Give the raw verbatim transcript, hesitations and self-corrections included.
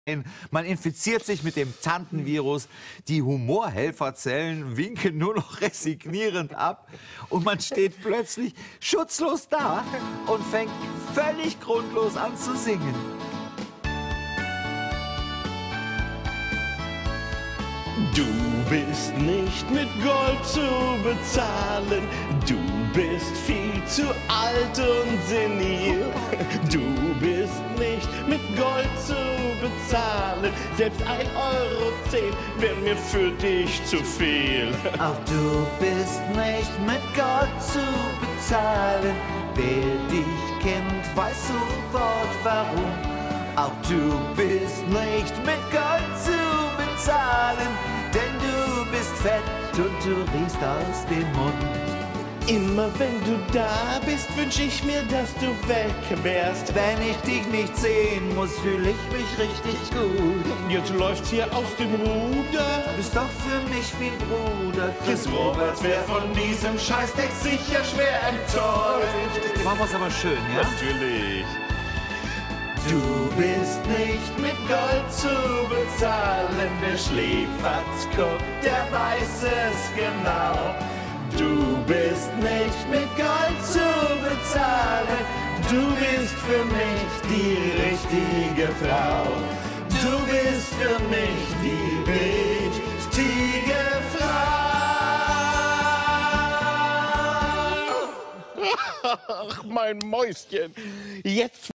Man infiziert sich mit dem Tantenvirus, die Humorhelferzellen winken nur noch resignierend ab und man steht plötzlich schutzlos da und fängt völlig grundlos an zu singen. Du bist nicht mit Gold zu bezahlen, du bist viel zu alt und senil. Du bist nicht mit Gold zu bezahlen, selbst ein Euro zehn wäre mir für dich zu viel. Auch du bist nicht mit Gold zu bezahlen, wer dich kennt, weiß sofort warum. Auch du bist nicht mit Gold zu bezahlen, denn du bist fett und du riechst aus dem Mund. Immer wenn du da bist, wünsch ich mir, dass du weg wärst. Wenn ich dich nicht sehen muss, fühle ich mich richtig gut. Jetzt läuft's hier aus dem Ruder. Du bist doch für mich wie ein Bruder. Chris Roberts wär von diesem Scheißtext sicher schwer enttäuscht. Machen wir's aber schön, ja? Natürlich. Du bist nicht mit Gold zu bezahlen, wer Schläferz guckt, der weiß es genau. Du bist nicht mit Gold zu bezahlen, du bist für mich die richtige Frau. Du bist für mich die richtige Frau. Ach, mein Mäuschen, jetzt